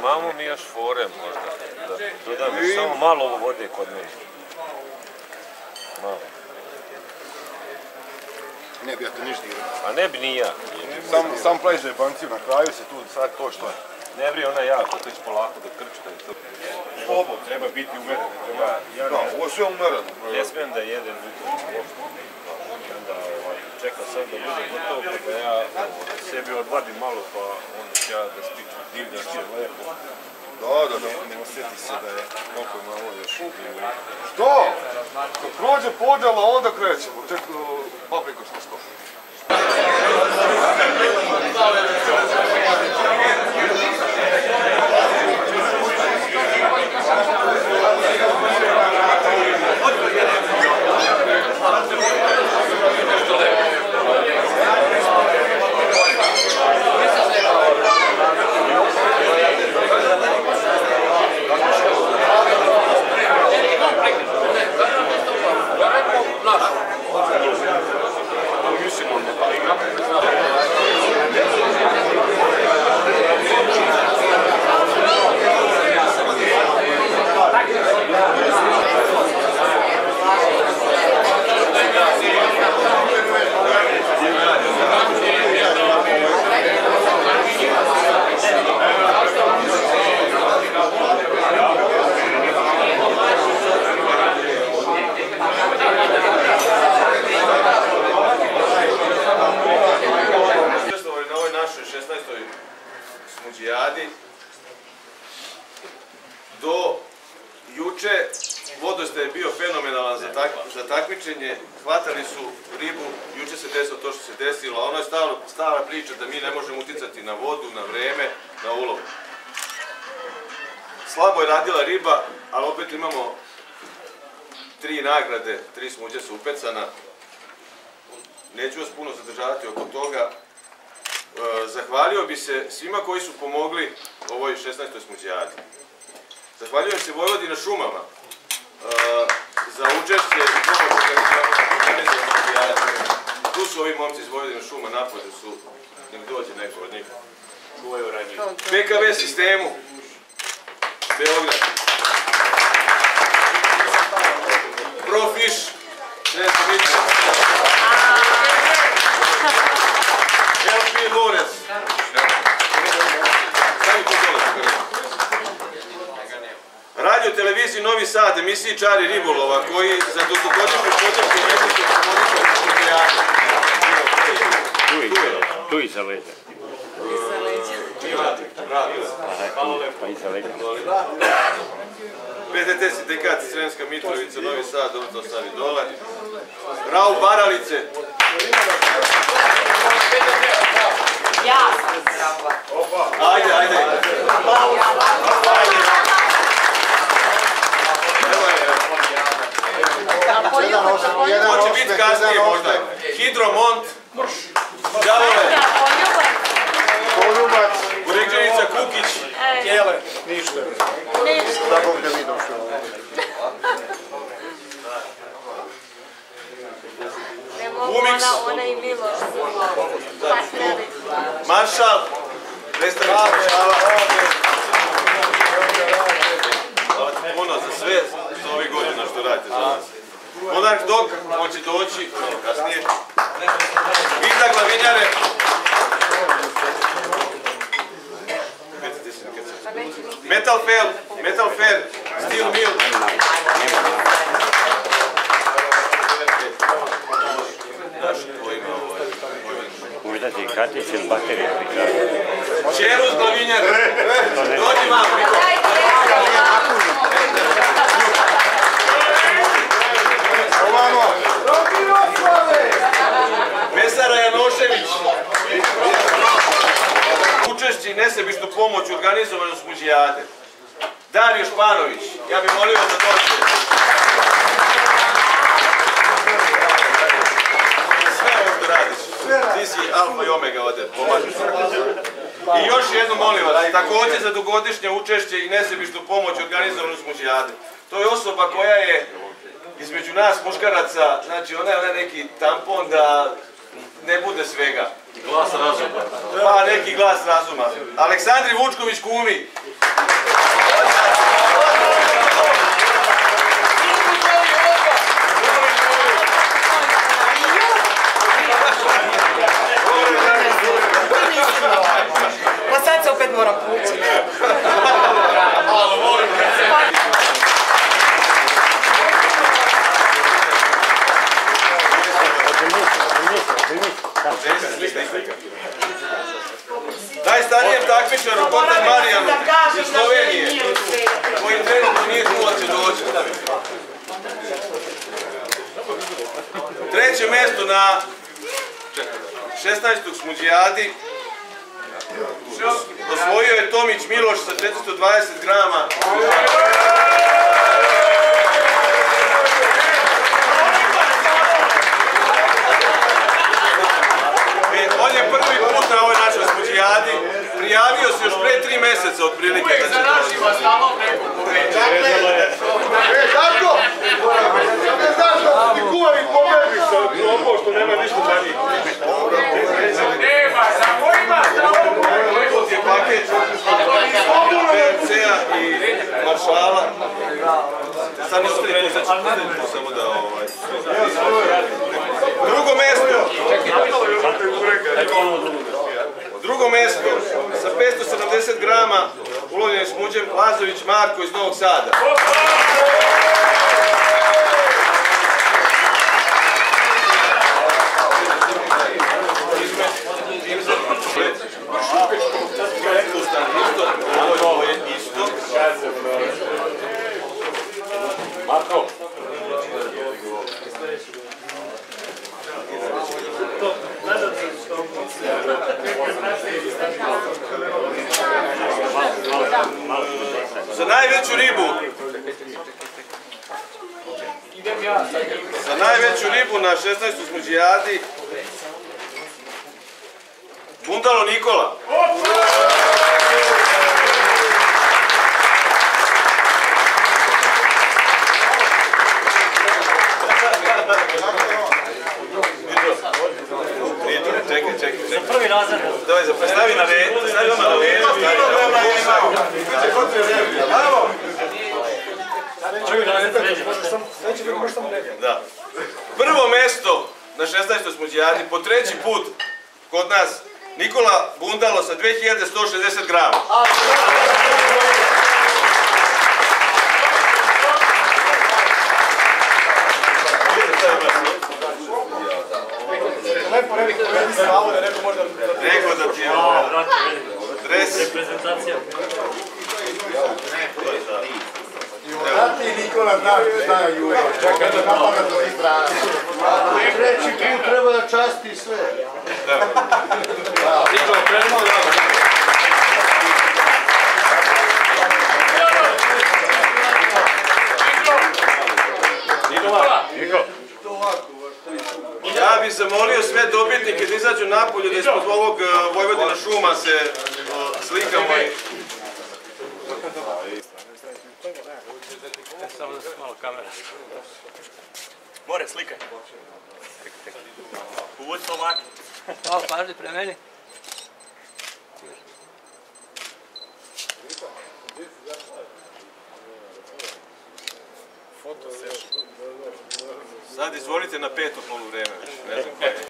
Imamo mi još fore možda, da dodam samo malo vode kod mene. Malo. Ne bi ja te ništa igrao. A ne bi ni ja. Sam praviš jebanciju, na kraju se tu sad to što je. Ne bri ona jako, to će polako da krčka i to. Slobo, treba biti umeren. Da, ovo je sve umereno. Ne smijem da jedem jutro uopšte. Onda čekam sad da bude gotovo, pa da ja sebi odvadim malo, pa onda ću ja da spičem. Divljaš je lepo. Da. Ne osjeti se da je koliko je malo još. Što? Kad prođe podjela, onda krećemo. Tek paprika što sto. Do juče vodostaj je bio fenomenalan za takmičenje, hvatali su ribu, juče se desilo to što se desilo, a ono je stara priča da mi ne možemo uticati na vodu, na vreme, na ulov. Slabo je radila riba, ali opet imamo 3 nagrade, 3 smuđe su upecana. Neću vas puno zadržavati oko toga. Zahvalio bi se svima koji su pomogli ovoj 16. smuđijadi. Zahvaljujem se Vojvodina šumama za učešće i pomoć organizacije smuđijade. Tu su ovi momci iz Vojvodina šuma, napolju su, nek dođe neko od njih. Čuvaju ranjiv. PKV sistemu, Beograd. Profiš, Sredstvo Mića. LP Lorenz. Radio televiziji Novi Sad, emisiji Čari ribolova, koji za dugogodišnju podršku emisiju Tu iza leđa. Pa iza leđa. PTT sindikat Sremska Mitrovica, Novi Sad, ovo to stavi dole. Raul Baralice. Ja sam zdrava. Ajde. Hoće biti kasnije možda. Hidromont. Đavole. Poljubac. Uređenica Kukić. Kjele. Ništa. Da Bog da mi došao. Umix. Ona i Miloš. Maršal. Predstavnik Maršala. Puno za sve, za ovih godina što radite za nas. Monarh Dok, on će doći kasnije. Vida Glavinjare. Metal Fair, Steel Mill. Možda ti kartić ili baterija prikazati. Čeruz Glavinjar. Dođi malo. Vesara Janošević. Učešći i nesebičnu pomoć u organizovanju smuđijade. Dario Španović. Ja bih molio da dođe. Sve ovo što radiš. Ti si alfa i omega ovdje. Pomažeš. I još jedno molim vas. Također za dugogodišnje učešće i nesebičnu pomoć u organizovanju smuđijade. To je osoba koja je između nas muškaraca, znači ona je neki tampon da ne bude svega. Glas razuma. Pa neki glas razuma. Aleksandri Vučković Kumi. najstarijem takmičaru Kotan Marijanu iz Slovenije, koji trenutno nije tu, će doći. Treće mjesto na 16. Smuđijadi osvojio je Tomić Miloš sa 420 grama. On je prvi put na ovoj našoj Smuđijadi. Prijavio se još pre 3 mjeseca otprilike. Uvijek za našima stalno neko poveća. Darko! Ne znaš da ti kuvari pobedi sa ovo što nema ništa za njih. Nema, za kojima stalno Ovo je paket PRC-a i Maršala. Sad ne ostaje tu, samo da drugo mjesto. Drugo mjesto sa 570 grama ulovljenim smuđem Lazović Marko iz Novog Sada. Ovo je isto. Marko! Za najveću ribu. Za najveću ribu na 16. Smuđijadi Bundalo Nikola. Čekaj. Za prvi razred. Daj, stavi na red, stavi odmah na red. Prvi razred sređe. Da. Prvo mesto na 16. Smuđijadi po 3. put kod nas Nikola Bundalo sa 2160 grama. Rekao da ti je dres. Reprezentacija. Znate i Nikola zna Jure. Čekaj da napada do svih strana. Treći put treba da časti sve. Nikola, krenimo da... Ja bih zamolio sve dobitnike da izađu napolje, da ispod ovog Vojvodina šuma se slikamo i... Samo da se malo kamera. More, slikaj. Uvuci omak. Malo pažnje pre meni. Sad izvolite na 5. poluvreme. Ne znam koje.